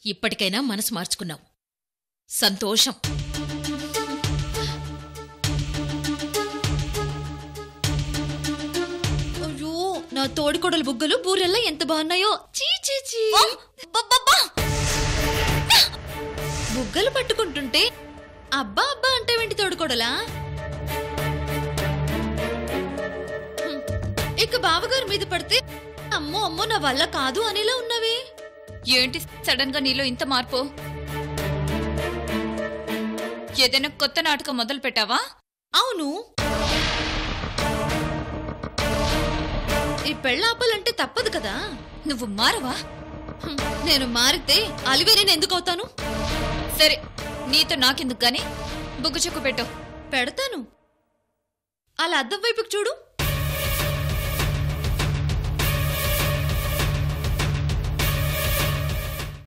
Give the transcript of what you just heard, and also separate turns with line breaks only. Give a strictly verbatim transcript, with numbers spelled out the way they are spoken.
ఇప్పటికైనా మనసు మార్చుకున్నావు. సంతోషం. అయ్యో, నా తోడికోడలు బుగ్గలు బూరెల్లా ఎంత బాగున్నాయో. చీ చీ చీ. బుగ్గలు పట్టుకుంటుంటే అబ్బా అబ్బా అంటావేంటి తోడికోడలా? ఇక బావగారు మీద పడితే అమ్మో అమ్మో నా వల్ల కాదు అనేలా ఉన్నావే.
ఏంటి సడన్ గా నీలో ఇంత మార్పు? ఏదైనా కొత్త నాటకం మొదలు పెట్టావా?
అవును, ఈ పెళ్ళాపాలంటే తప్పదు కదా.
నువ్వు మారవా?
నేను మారితే అలివేరేని ఎందుకు అవుతాను?
సరే, నీతో నాకెందుకు గాని బుగ్గు చెక్కు పెట్టు.
పెడతాను. అలా అద్దం వైపుకి చూడు.